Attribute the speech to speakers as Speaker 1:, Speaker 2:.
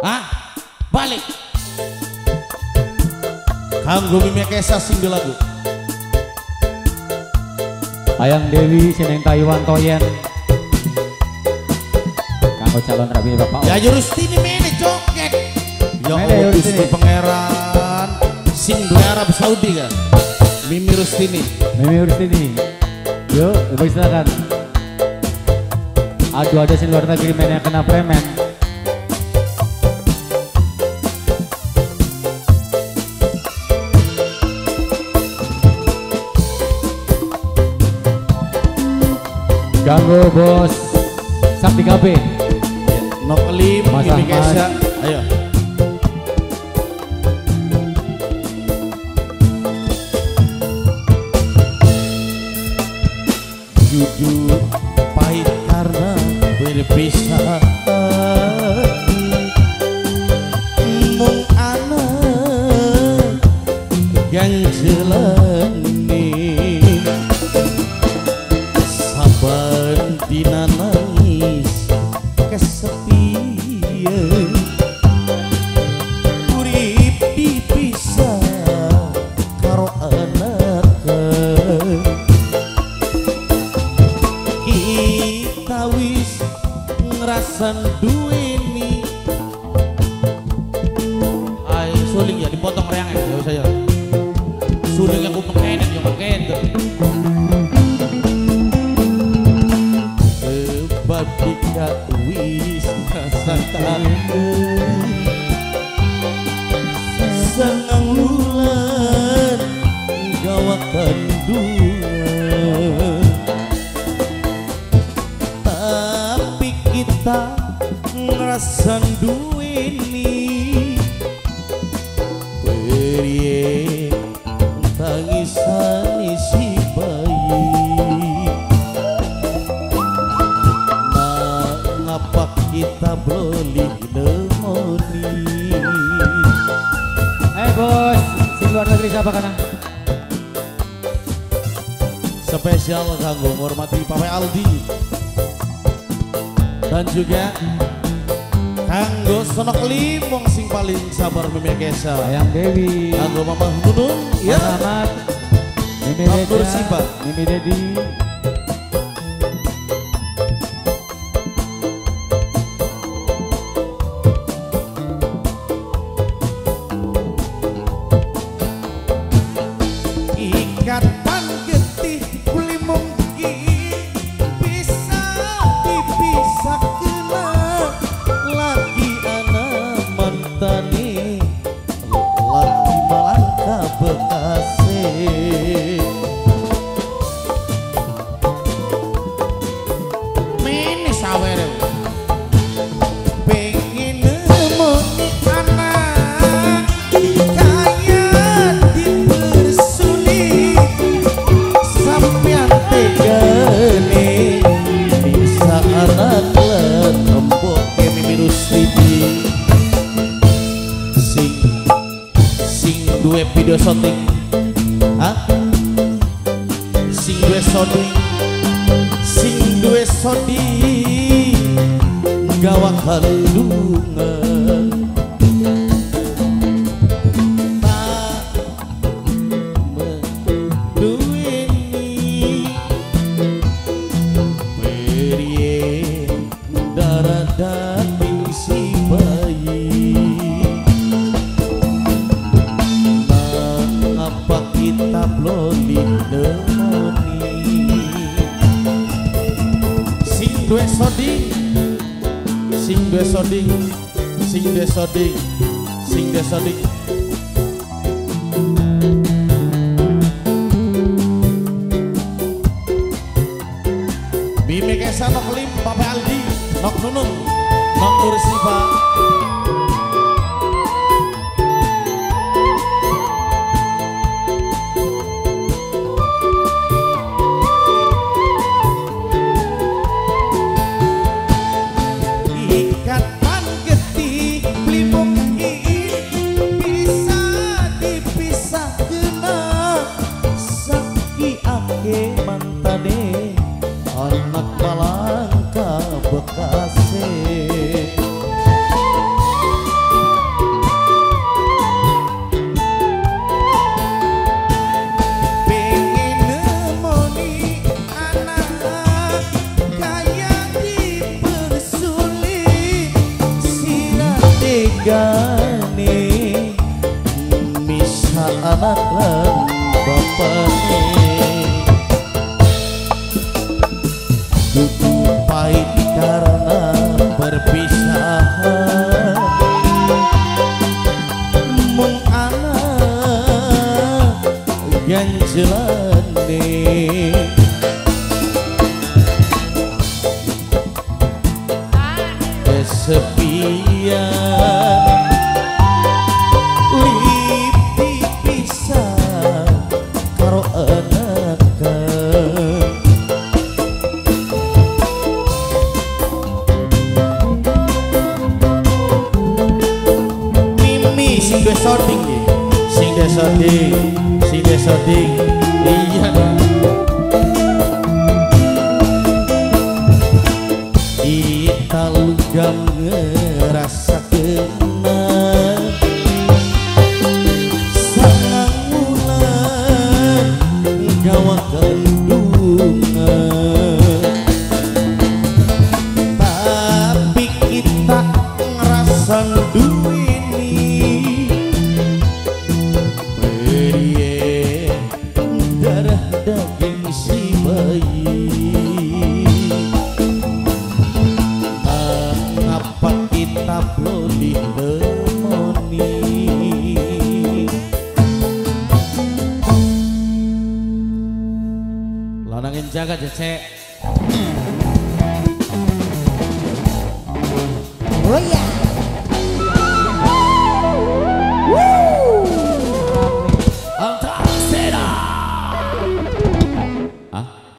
Speaker 1: Ah, balik. Kanggo Mimi Kesa sing lagu.
Speaker 2: Ayang Dewi Sineng Taiwan Toyen. Kanggo calon rabi Bapak.
Speaker 1: Ya Yurustini mene joget. Ya
Speaker 2: Mene
Speaker 1: Allah Gusti
Speaker 2: Yurustini.
Speaker 1: Pangeran sing duwe Arab Saudi kan. Mimi Rustini.
Speaker 2: Mimi Rustini. Yuk, lebih silakan. Aduh ada sing luar negeri men yang kena premen. Ganggu bos Sakti KB.
Speaker 1: Nok Lim,
Speaker 2: Mas
Speaker 1: Mimi
Speaker 2: Ahmad.
Speaker 1: Kesa. Ayo. Jujur pahit karena berpisah. Mung anak yang jelani saban dina nangis kesepian urip dipisah karo anak kita wis ngerasan duweni. Ay suling ya dipotong reangnya ya saya suling aku pengenet ya pengenet sebab kita wis ngerasakan senang bulan gawa kandungan. Tapi kita ngerasan duweni periye tangisan isi bayi. Nah, ngapa kita boleh nemoni?
Speaker 2: Bos, sing luar negeri siapa kana?
Speaker 1: Spesial kanggo menghormati Papa Aldi dan juga kanggo Sonok Limong sing paling sabar Mimi Kesa.
Speaker 2: Ayang Dewi.
Speaker 1: Kanggo Mama Nunung
Speaker 2: Mas
Speaker 1: ya.
Speaker 2: Ahmad. Mimi
Speaker 1: Abdur
Speaker 2: Deda.
Speaker 1: Sipa.
Speaker 2: Mimi Dedi.
Speaker 1: Ikatan getih beli mungkin bisa dipisah kena lagi anak mantani lagi malangka bekasi mini sawer pengen nemoni anak kaya dipersulit sampean tegane bisa anak lan embok ke Mimi Rustini sing duwe video shooting. Hah? Sing duwe shooting gawa kandungan. Tak menduweni periye darah daging si bayi. Nah, apa kita bloli demoni sing duwe soding Mimi Kesa Nok Lim, Papa Aldi, Nok Nunung, Nok Nur Siva. Ikatan getih beli mungkin bisa dipisah kena saki ake mantane anak Malangka Bekasi.
Speaker 3: regane misal anak lan bapakne dudu pahit karena perpisahan mung anak ganjelane kesepian lipi pisah karo anakkan Mimi sing duwe shooting iki sing duwe shooting iya kita lugam ngerasa kenal sangat bulan gawa kandungan tapi kita ngerasa duweni beriye darah daging si bayi kita belum ditemoni lanangin jaga cecek
Speaker 4: Oh ya.
Speaker 1: Antara Seda. Ah?